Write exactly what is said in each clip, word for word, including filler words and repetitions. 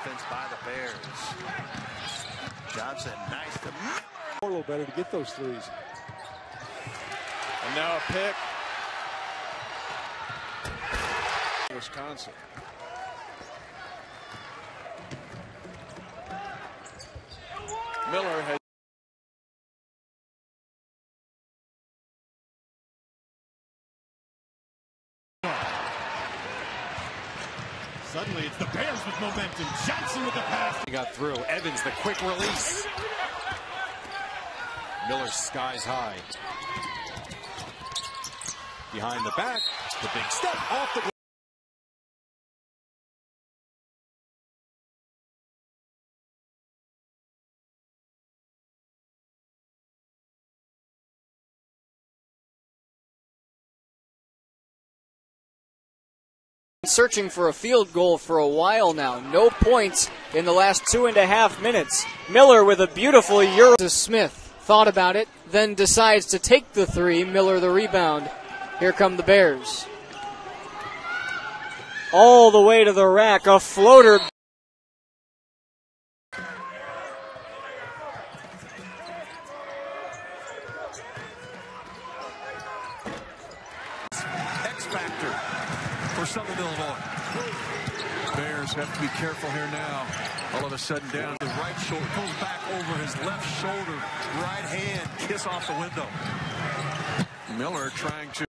defense by the Bears. Johnson, nice to A little better to get those threes. And now a pick. Wisconsin. Miller has Suddenly it's the Bears with momentum. Johnson with the pass. He got through. Evans, the quick release. Miller skies high. Behind the back, the big step off the searching for a field goal for a while now. No points in the last two and a half minutes. Miller with a beautiful euro to Smith. Thought about it, then decides to take the three. Miller the rebound. Here come the Bears. All the way to the rack. A floater. X-Factor for Southern Illinois. Bears have to be careful here now. All of a sudden down the right shoulder, pulls back over his left shoulder, right hand, kiss off the window. Miller trying to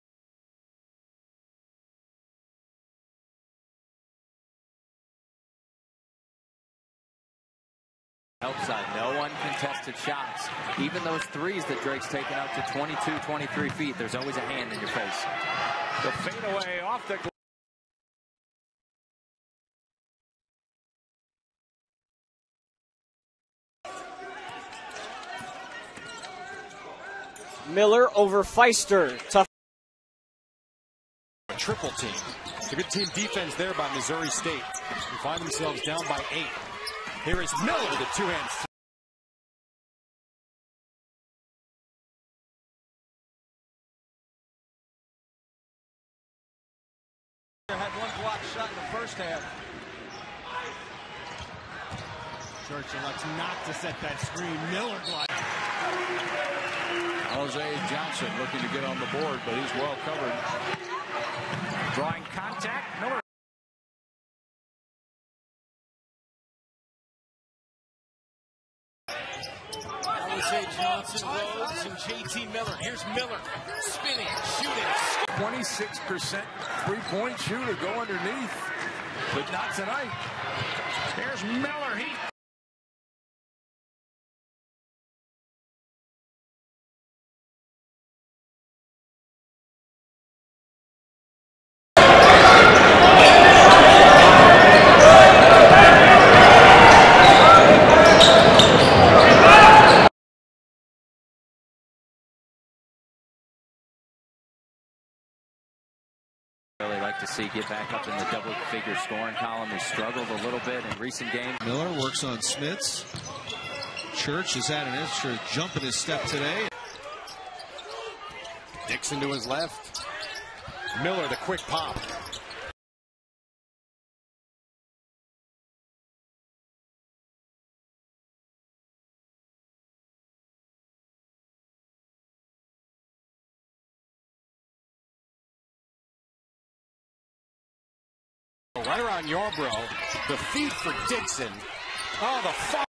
outside, no uncontested shots. Even those threes that Drake's taken out to twenty-two, twenty-three feet, there's always a hand in your face. the fadeaway off the glass. Miller over Feister. Tough. A triple team. It's a good team defense there by Missouri State. They find themselves down by eight. Here is Miller with a two-hand. had one block shot in the first half. Churchill elects not to set that screen. Miller block. Jose Johnson looking to get on the board, but he's well covered. Drawing contact. Miller. Jose Johnson, Rhodes, and J T Miller. Here's Miller spinning, shooting. twenty-six percent three-point shooter, go underneath, but not tonight. Here's Miller. He Really like to see get back up in the double-figure scoring column. He struggled a little bit in recent games. Miller works on Smits. Church has had an extra jump in his step today. Dixon to his left. Miller, the quick pop. Right around Yarbrough. The feed for Dixon. Oh, the foul.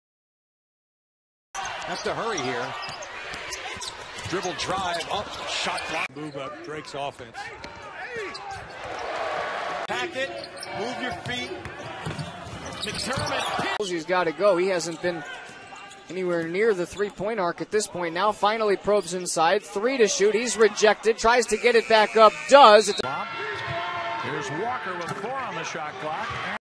Have to hurry here. Dribble drive up, shot block. Move up Drake's offense. pack it, move your feet. McDermott. He's got to go. He hasn't been anywhere near the three-point arc at this point. Now finally probes inside. Three to shoot. He's rejected. Tries to get it back up. Does. It's Here's Walker with four on the shot clock.